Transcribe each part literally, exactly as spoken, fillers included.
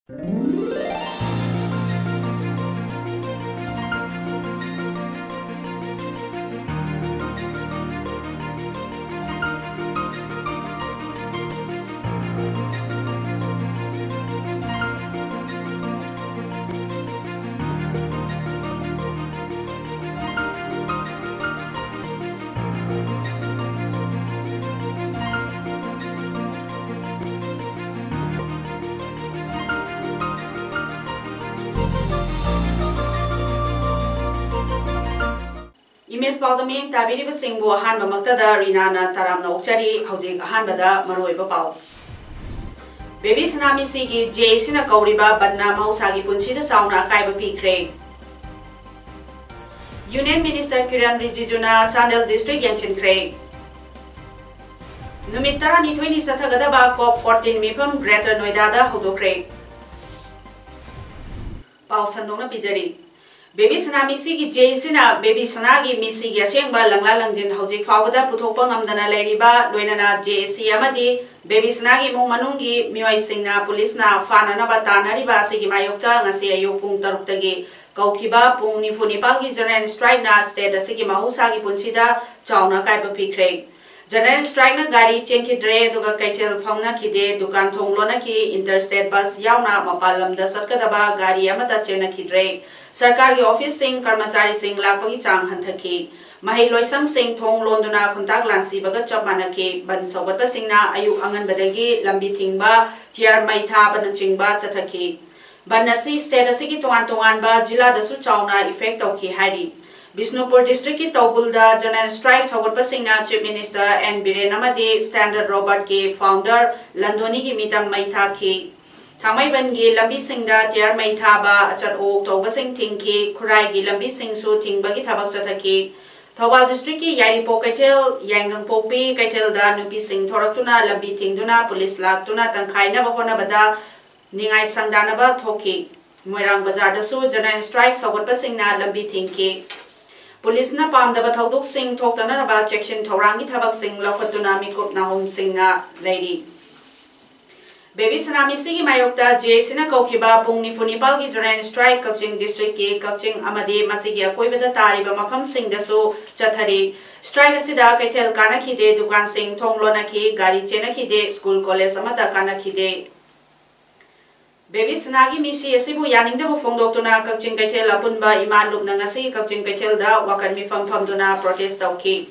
Image Paodam Tabiri Singbo Han Mamaktada Rinana Taram Okchari Housing Hanbada Maroiba Pau. Baby Sanami Sigi Jason Kauriba Badna Mausagi Punsida Sauna Kaiba Pikre. Union Minister Kiran Rijijuna Chandel District Yanchin Craig. Numitara Nitwini Satagadaba COP fourteen Mipam Greater Noida Hodo Craig. Pau Sandona Bijari. Baby Sanami Sigi Jasina, Baby Sanagi, Missy Yashemba, Langa Langjin, Housing Fawada, Putopang Amdana Ladiba, Luenana, J C Amadi, Baby Sanagi, Mumanungi, Muay Singna, Police-na, Fanana Batana Riba, Sigi Mayokta, Nasi Ayokung Tarutagi, Kaukiba, Pung Nifunipagi, General Strike na, State, the Sigi Mahusagi Punsida, Chauna Kaipa Pikre. General Strike na Gari, Chenki Dre, Duga Kaitel Fangna Kide, Dukan Tonglona Ki, Interstate Bus Yauna, Mapalam, the Satkadaba, Gari Amata Chena Kidre. Sarkari Office Sing Karmachari Sing Lapagi Chang Hantaki. Mahi Loisang Sing Thong Londona Kuntak Lansi Bagat Chapanaki, Ban Sobat Singna, Ayu Angan Badagi, Lambi Tingba, Tiar Maita Banachingba Chataki. Banasi State Siki Tuan Tuanba, Jila the Suchauna, Effect of Ki Hari. Bisnupur District Tobulda, General Strike Sobat Singna, Chief Minister, and Birenamadi, Standard Robert K, Founder, Landoni Mitam Maita Ki. Thamai Bangi, Lambi Singda, Tiar Maitaba, Achat O, Tobasing Tinki, Kuragi, Lambi Sing Su, Tingbagi Tabak Sataki, Tawal District, Yaripo Kaitel, Yangang Popi, Kaitel da, Nupi Sing Toratuna, Lambi Tingduna, Police Laktuna, Tankaina Bahona Bada, Ningai Sandanaba, Toki, Muirang Bazar da Su, General Strike, Sogot Basingna, Lambi Tinki. Police na Pam da Batoduk Sing, Tokana about Section Torangi Tabak Sing, Lokatuna, Mikup Nahom Singna, Lady. Baby Sanami Sigi Mayokta, Jasina Kokiba, Pung Nifunipalgi, General Strike, Kaching District Ki, Kaching Amadi, Masigia, Koibada Tariba, Mapam Sing Dasu, Chathari, Strike Asida, Kaitel Kanakide, Dukan Sing, Tonglonaki, Gari Chenakide, School College, Amata Kanakide. Baby Sanagi Mishi, Sibu Yaning, the Fondotuna, Kaching Kaitel, Apunba, Iman Lubnangasi, Kaching Kaitel, da, Wakami Fam Pamduna, protest of Ki.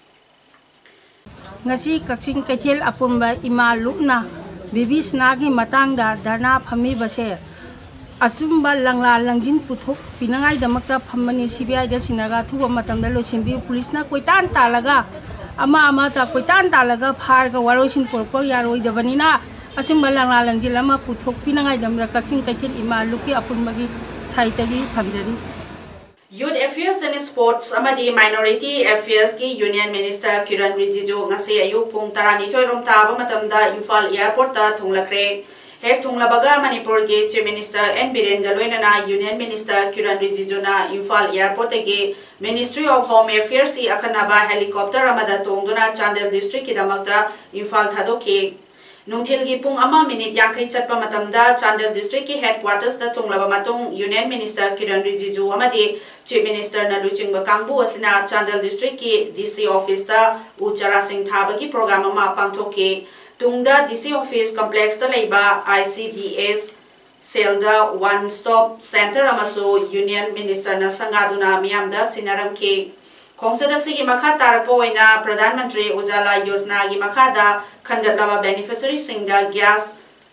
Ngasi Kaching Kaitel, Apunba, Ima Lubna. Baby Snagi Matanga, Dana Pami Base Asumba Langla Langjin Putuk, Pinangai the Makta Pamani C B I de Sinaga, two of Matamelo Simbi, Police na Quitan Talaga, Ama Amata Quitan Talaga, Parga, Waroshin Purpo, Yaro, the Vanina, Asumba Langla Langilama Putuk, Pinangai the Kaching Katil Ima, Luki Apumagi, Saitagi, Tamdari. Youth Affairs and Sports Amadi Minority Affairs ki Union Minister Kiran Rijiju ngasi ayu pung tarani thoi rom taba matamda Imphal Airport ta thunglakre hek thunglabaga Manipur ki Chief Minister N Biren Galoinana Union Minister Kiran Rijiju na Imphal Airport ge Ministry of Home Affairs i akanaba helicopter amada tongduna Chandel District ki damakta Imphal thadoki Nungtilgi pung ama minute yangkai chatpa matamda Chandel District ki headquarters da tunglaba matung Union Minister Kiran Rijiju amadi Chief Minister na luchingba kangbu asina Chandel District ki D C office da uchara sing thabagi program ama pangthoki tungda D C office complex da leiba I C D S cell da one stop center amaso Union Minister na sangaduna miyamda sinaramki Kongsada sigi makha tarpo oina Pradhan Mantri Ujala Yojana gi makhada khangatlaba beneficiary singda gas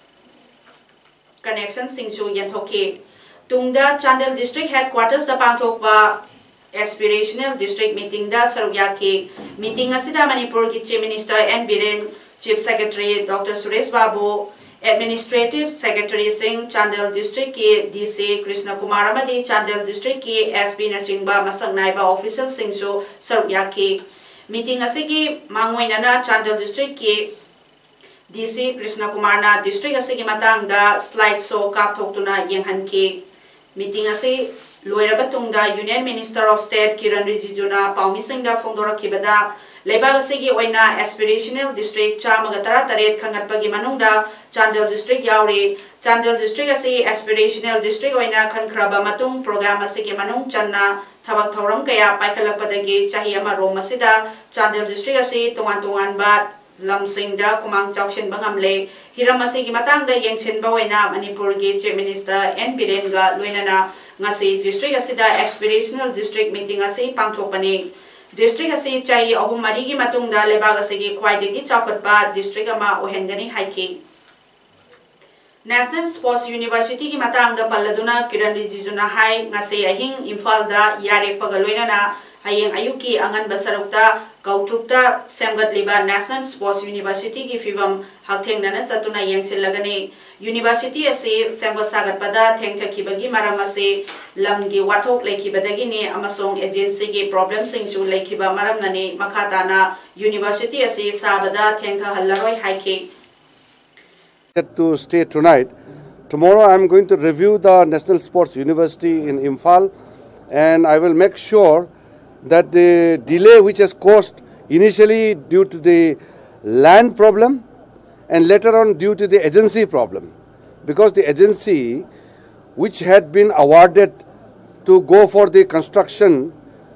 connection singsu yenthoki tungda Chandel District headquarters da pangthokba aspirational district meeting da sarugyaki meeting asida Manipur ki Chief Minister N Biren Chief Secretary Doctor Suresh Babu Administrative Secretary Singh Chandel District ki D C Krishna Kumar amadi Chandel District ki S P nachingba masang naiba official singsu sarugyaki meeting asigi mangoinana Chandel District ki D C Krishna Kumar na district asigi matangda slide show kapthoktuna yenghanki meeting asi loiraba tungda Union Minister of State Kiran Rijiju na paumi singda phongdorakibada Leibag asigi oina aspirational district chamaga tara taret khangatpagi manungda Chandel district yauri. Chandel district asi aspirational district oina khankraba matung program asigi manung channa thabak thoram kaya paikhalakpadagi chahi ama rom asida Chandel district asi tungan tungan ba lamsingda kumang chawshin bangamle hiram asigi matangda yengsinba oina Manipur gi Chief Minister N Biren ga loinana ngasi district asida aspirational district meeting asi pangthokpani district asi chai ahum mari gi matungda lebag asigi khwaidagi chawkhatpa district ama ohengani haiki National Sports University ki matangda palladuna Kiran Rijijuna hai ngasi ahing Imphal da yarek pagaloinana hayeng ayuki angan basarukta kautrukta semgatliba National Sports University ki fibam haktengnana satuna yengsilagani University asi semgat sagatpada thengthakibagi maram ase lamgi wathok lekhibadagi ni amasong agency ki problem singchu lekhiba maramnani makhatana University asi sabada thengtha hallaroi haiki to stay tonight. Tomorrow I am going to review the National Sports University in Imphal, and I will make sure that the delay which has caused initially due to the land problem and later on due to the agency problem, because the agency which had been awarded to go for the construction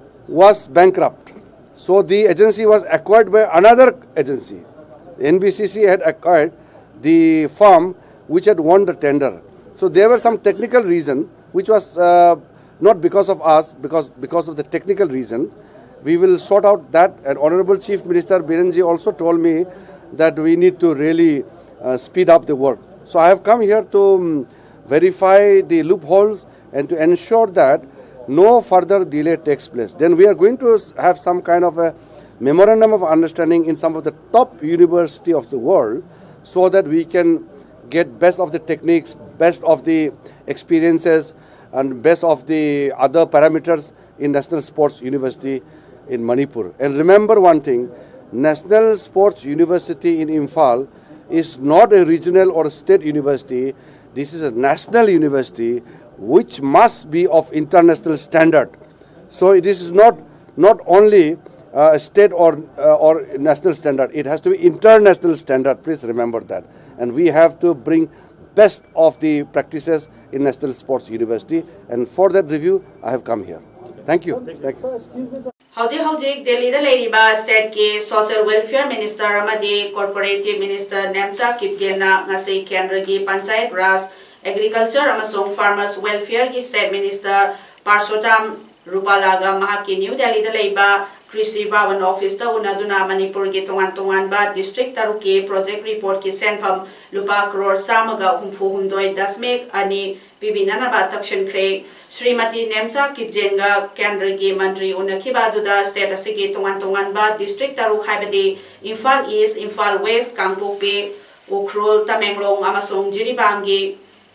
was bankrupt. So the agency was acquired by another agency. N B C C had acquired the firm which had won the tender. So there were some technical reason which was uh, not because of us, because because of the technical reason. We will sort out that, and Honorable Chief Minister Birenji also told me that we need to really uh, speed up the work. So I have come here to um, verify the loopholes and to ensure that no further delay takes place. Then we are going to have some kind of a memorandum of understanding in some of the top university of the world, so that we can get best of the techniques, best of the experiences, and best of the other parameters in National Sports University in Manipur. And remember one thing, National Sports University in Imphal is not a regional or a state university. This is a national university which must be of international standard. So it is not, not only Uh, state or uh, or national standard. It has to be international standard. Please remember that. And we have to bring best of the practices in National Sports University. And for that review, I have come here. Thank you. Thank you. Howji howji Delhi da Ladiba State ke Social Welfare Minister amadi Corporate Minister Nemcha Kipgena ngasi Kendra gi Panchayat Raj Agriculture amasong Farmers Welfare gi State Minister Paodam Rupalaga mahaki New Delhi da Laiba Kristi Bhavan Office ta unaduna Manipur ki tongan tongan ba district taruki project report ki senfam lupa crore samaga humfu humdoi dasmek ani bibinana ba takshan kre Srimati Nemcha Kipjenga Kendra gi Mantri unakhiba duda state asigi tongan tongan ba district taruk haibadi Imphal East, Imphal West, Kangpokpi, Ukhrul, Tamenglong amasong Jiribam gi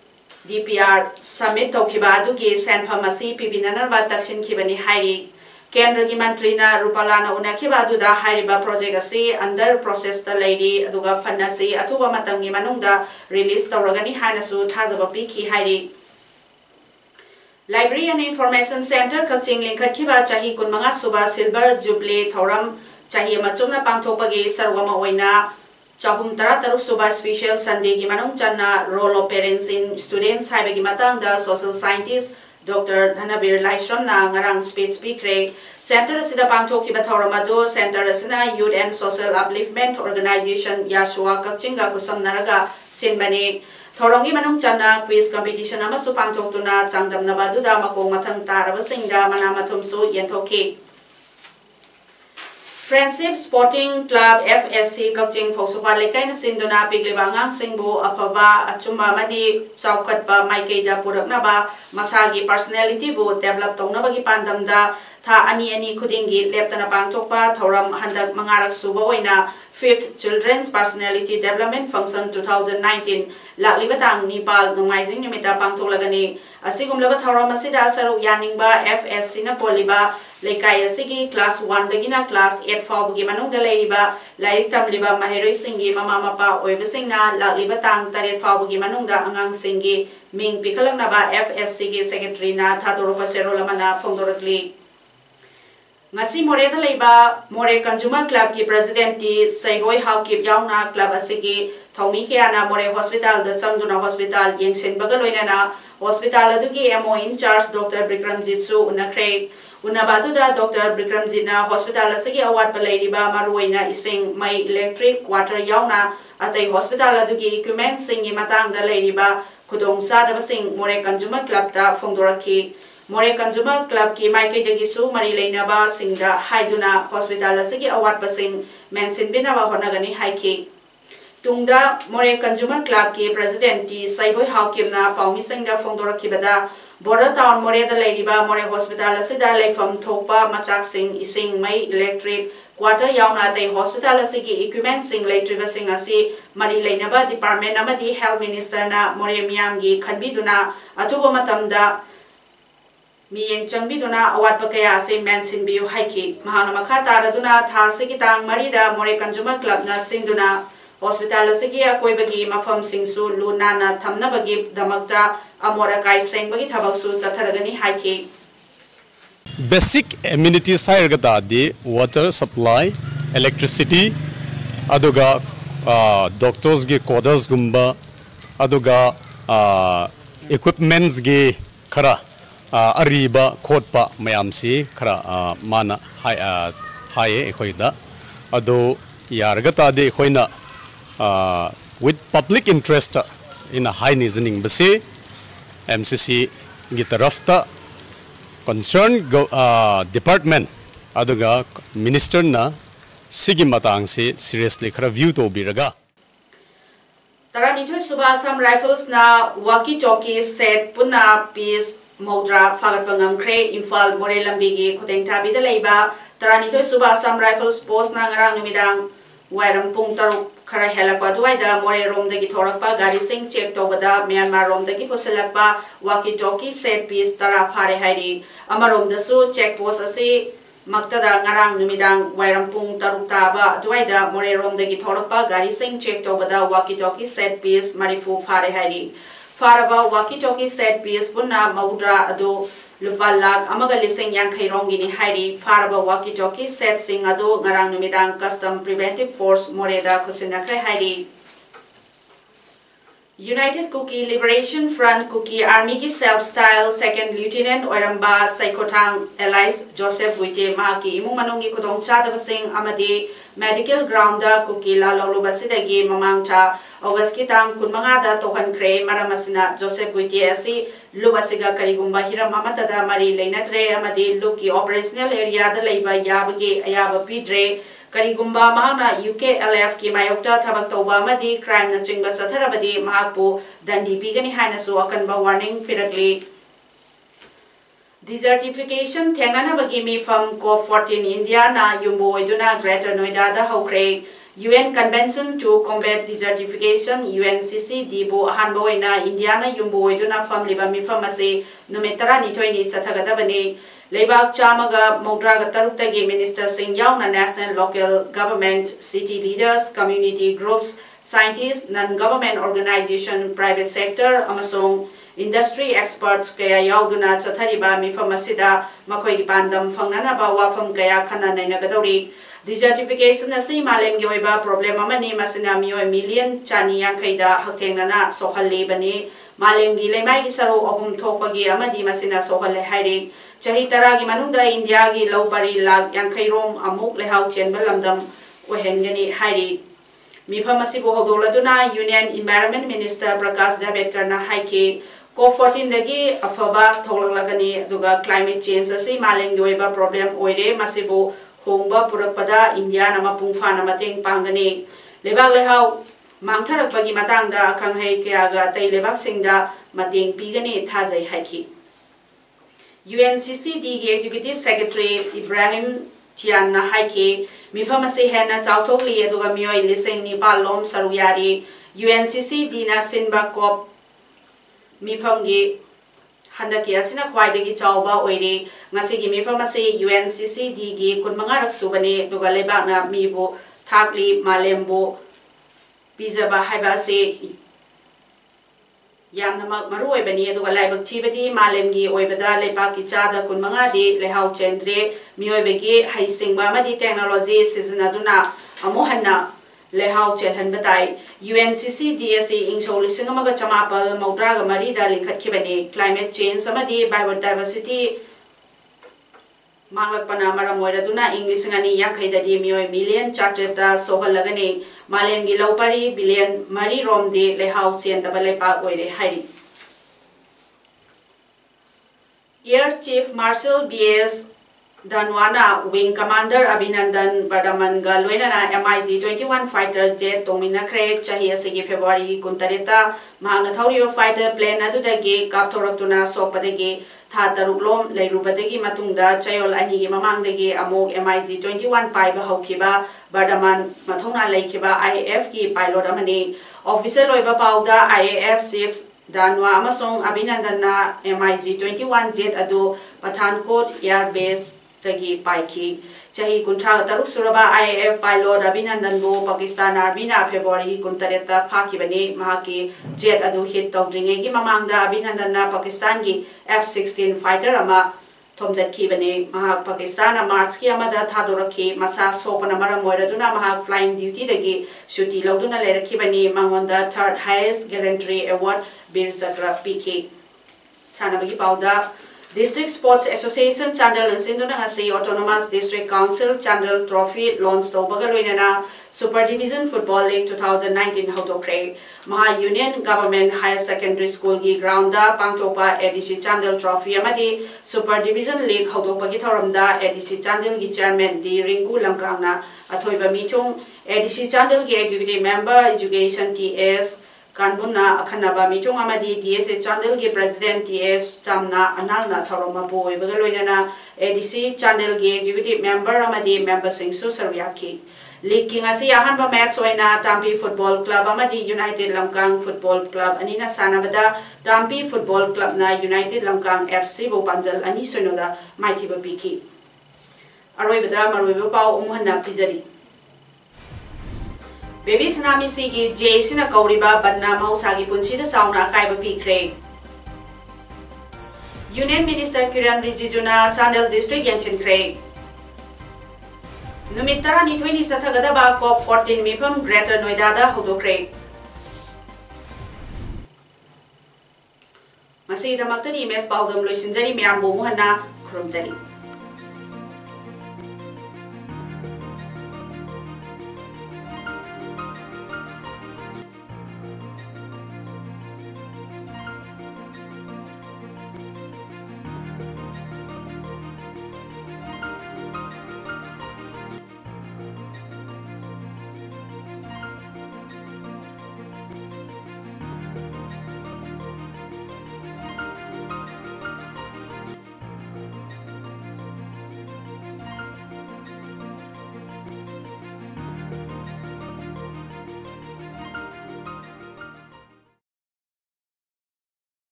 D P R submit taukiba adugi senfam asi bibinana ba takshin khibani hairi Kendra gi Mantri na Rupalana unakhiba aduda hairiba project asi under process ta lady aduga fund asi athuba matam gi manungda release tawragani hanasu thajaba pikhi hairi Library and Information Center Kakching lingkhatkiba chahi kunmanga suba silver jubilee thoram chahi amachungna pangthokpagi sarwama oina chahum tara taruk suba special Sunday gi manung channa role of parents in students haibagi matangda social scientist Doctor Dhanabir Laishram na ngarang speech pikre Center sida pangthokhiba thoramadu Center asina Youth and Social Upliftment Organization Yashua Kakchinga kusamnaraga sinbani thorongi manung channa quiz competition amasu pangthoktuna changdamnabaduda makong mathang tarabasingda manamathumsu yenthokhi Friendship Sporting Club F S C Kakching Phausupa Lekai na sinduna pigliba ngang singbu afaba achumba madi chawkhatpa maikeida puraknaba masagi personality bu develop tongnabagi pandamda tha ani ani khudingi leptana pangthokpa thoram handak mangarak suba oina fifth Children's Personality Development Function twenty nineteen lakliba tang Nepal nungaijing nimita pangthoklagani asigumlaba thoram asida saru yaningba F S C na poliba Lekai asigi class one dagina class eight fawgi manungda leiriba lairik tamliba maheroi singi mama mapa oibasingna lakliba tang taret fawgi manungda angang singi ming pikhalangnaba F S C gi secretary na thadoropa cherolamana phongdorakli ngasi more da leiba more consumer club ki president ti saiboi haukip yauna club asigi thomi ke ana more hospital da changduna hospital yengsen baga loina na hospital adugi mo in charge Doctor Bikramjit su unakre unabatu da Doctor Bikramjit na hospital asigi award palai riba maruina ising mai electric water yauna atai hospital adugi equipment singi matang da leiriba khudong sa da sing more consumer club ta fongdoraki more consumer club ki maike degisu mari leinaba singda haiduna hospital asigi award pasing mention binaba honagani haiki tungda more consumer club ki president ti saiboi haukimna paumi singda fongdorakibada border town more da leiriba more hospital asida leifam thokpa machak sing ising mai electric water yauna tai hospital asigi equipment sing leitriba sing asi mari leinaba department amadi health minister na more miyam gi khanbiduna atubo matamda miyeng changbiduna award pakaya se mention biu haiki mahana makha taraduna tha sigitang marida more consumer club na sinduna hospital asigi akoibagi mafam singsu lunana thamna bagi damakta amora kai sengbagi thabaksu chatharagani haiki basic amenities hairgata di water supply electricity aduga uh, doctors ge quarters gumba aduga uh, equipments ge khara Uh, ariba khotpa mayamsi khara uh, mana hai uh, hai ekhoida ado yargata de ekhoina uh, with public interest in a high reasoning base M C C gi tarafta concerned go, uh, department aduga minister na sigi matang se seriously khara view to biraga Taranithoi Subasam Rifles na walkie talkie set puna piece Modra Fagatpangam Kre Infal More Lambigi Kuteng Tabi the Leba Taranithoi Subasam Rifles Post Nangarang Numidang Waram Pung Taruk Kara Helapa Duaida More Rom the Gitorapa Gari Sing checked over the Myanmar Rom the Giposelapa walkie talkie set piece Tara Fare Haidi Amarom the Su check post Asi Maktada Ngarang Numidang Waram Pung Taruk Taba Duaida More Rom the Gitorapa Gari Sing checked over the walkie talkie set piece Marifu Fare Haidi Faraba walkie talkie set piece Puna Maudra Ado Lupalak Amaga Lising Yang Kairongini Haidi Faraba walkie talkie set Sing Ado Ngarang Numidang Custom Preventive Force Moreda Kusinakre Haidi United Kuki Liberation Front Kuki Army ki self-style Second Lieutenant Oiramba Saikotang Elias Joseph Buite Maki Imung Manungi Kudong Chadabasing Amadi Medical Ground da Kuki La Lolobasidagi Mamangta August Kitang Kunmangada Tohan Kre Maramasina Joseph Buite Asi Lubasiga Karigumba Hiram Amatada Mari Leinatre Amadi Luki Operational Area da Leiba Yabagi Ayaba Pidre Karigumba Mahana U K L F ki Mayokta Tabak Toba Madi Crime na Chingba Satharabadi Mahapu Dandi Pigani Hainasu Akanba Warning Pirakli Desertification Tengana Bagimi from COP fourteen India na Yumbo Iduna Greater Noida da Hokre U N Convention to Combat Desertification U N C C Dibu Hanboina Indiana Yumbo Iduna from Libami Famasi Numetara Nitoini Chathagadabani Lebak Chamaga Modraga Tarutagi Minister Sing Yauna National Local Government City Leaders Community Groups Scientists Non-Government Organization Private Sector Amasong Industry experts kaya yauduna chathariba mifam asida makhoi pandam fangnanaba wafam kaya khana nainagadori desertification asi malem gi oiba problem amani masina mioi million chani yankhaida haktengnana sohalle bani malem gi lemai gi saro ahum thopagi amadi masina sohalle hairi chahi tara gi manungda india gi lawpari lag yankhai rom amuk lehau chenba lamdam ohengani hairi mifam asibo hodoladuna Union Environment Minister Prakash Javadekar na haike COP fourteen dagi afaba thoglagani aduga climate change asi maleng yoiba problem oire masibo hongba purakpada India nama pungfa na mateng pangani lebak lehau mangtharakpagi matangda khanghai kyaga tai lebak singda mateng pigani thajai haiki U N C C D gi Executive Secretary Ibrahim Tian na haiki mifam ase hena chauthokli aduga mioi lising ni palom saruyari U N C C D na sinba COP Mifam gi handaki asina khwaidagi chawba oire ngasigi mifam ase U N C C D gi kunmanga rak subane duga lebakna mibo thakli malembo pizaba haiba ase यामना Maru ओइबनी अदुगा लाइबक थिबदी मालेमगी ओइबदा लेपाकी चादा कुनमंगादी लेहाउ चेंद्रे मियोइबगी हाइसिंगबा अमदी technology सिजनदुना अमोहन्ना लेहाउ चेलहन बताई UNCC DSC इंसो लिसिंग अमगा चमापल मौद्रागा मरीदा लिखतखिबनी क्लाइमेट चेंज अमदी बायोडाइवर्सिटी मांगलकपना मरम ओइरदुना इंग्लिश ngani याखैददी मियोय मिलियन चार्टेटा सोहलगनी मालेमगी लौपरी बिलियन मरी रोमदी लेहाउ चेंदबा लेपा ओइरे हाइरि air chief marshal BS Danwana Wing Commander Abhinandan Bardhamanga Loinana M I G twenty-one fighter jet Tomina Craig Chahi Asigi February Kuntareta Mahana Thaurio fighter plane Adudagi Kaptoraktuna Sopadegi Tha Taruklom Leirubadegi Matunda Chayol Anigi Mamangdegi Amog M I G twenty-one Paiba Haukiba Bardhaman Mathona Laikiba I A F ki pilot amani Officer Loiba Pauda I A F Chief Danwa Amasong Abhinandana M I G twenty-one jet Adu Pathankot Air Base तगी पाइकी चाही कुंठा तरुक सुरबा I A F pilot Abhinandan बो Pakistan army ना February कुंतरेता फाकिबने महाकी जेट अदु हिट तौद्रिंगेगी ममांगदा अभिनंदन ना पाकिस्तान की F sixteen फाइटर अमा थोमदखिबने महाक पाकिस्तान मार्च की अमदा थादोरखी मसा सोपना मरम ओइरदुना महाक फ्लाइंग ड्यूटी दगी शूटी लौदुना लेरखिबने मंगोंदा third highest gallantry award Bir Chakra पीकी सानबगी पाउदा District Sports Association Chandel Sinduna Ngasi Autonomous District Council Chandel Trophy launch Tobaga Loinana Super Division Football League twenty nineteen Hautokre Maha Union Government Higher Secondary School gi ground da Pangtopa A D C Chandel Trophy amadi Super Division League Hautopagi Thoramda A D C Chandel gi Chairman Di Ringu Lamkangna Athoiba Mitung A D C Chandel gi Executive Member Education T S Kanbuna Akhanaba Mitung Amadi D S A Chandel gi President T S Chamna Analna Tharoma Boy Bagaloinana A D C Chandel gi Executive Member Amadi Member Singsu Sarviaki League King Asi Ahanba match oina Tampi Football Club Amadi United Lamkang Football Club Anina Sanabada Tampi Football Club na United Lamkang F C Bo Panjal Ani Sonoda Mighty Babiki Aroibada Maruibo Pau Umuhana Pizari Baby Tsunami Sigi Jason Kauriba Badna Mausagi Punsida Sauna Kaiba Pikre Union Minister Kiran Rijijuna Chandel District Yanchin Kre Numitara Nitwini Satagadaba COP fourteen Mipam Greater Noida Hodokre Masida Maktani Mes Paodam Lusinjari Miambo Muhana Krumjari